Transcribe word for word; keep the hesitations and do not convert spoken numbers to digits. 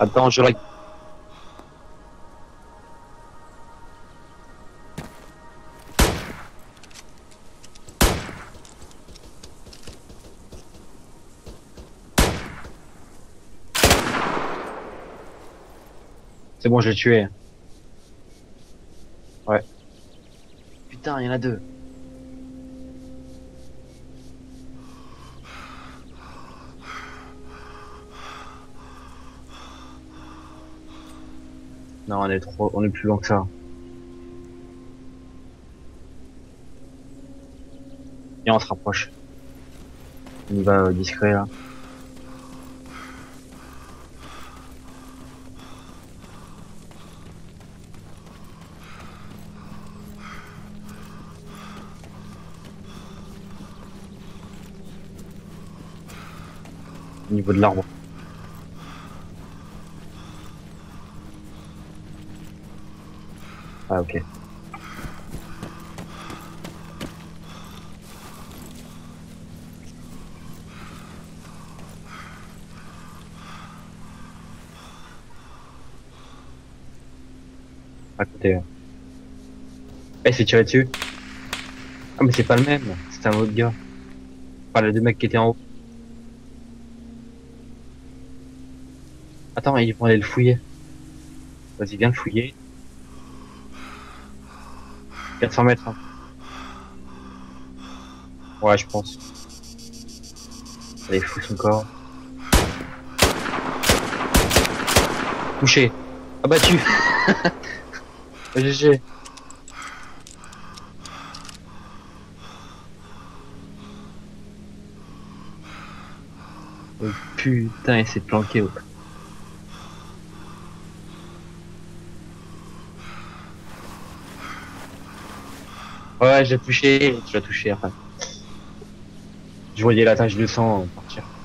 Attends, je like. C'est bon, je l'ai tué. Ouais. Putain, il y en a deux. Non, on est trop, on est plus loin que ça. Et on se rapproche. On y va euh, discret là. Au niveau de l'arbre. Ah ok. À côté. Eh, c'est tiré dessus. Ah mais c'est pas le même. C'était un autre gars. Enfin, les deux mecs qui étaient en haut. Attends, ils vont aller le fouiller. Vas-y, viens le fouiller. quatre cents mètres. Hein. Ouais, je pense. Allez, fous son corps. Touché. Abattu. G G. Oh, putain, il s'est planqué. Oh. Ouais, j'ai touché. Tu l'as touché après. Je voyais la tache de sang partir.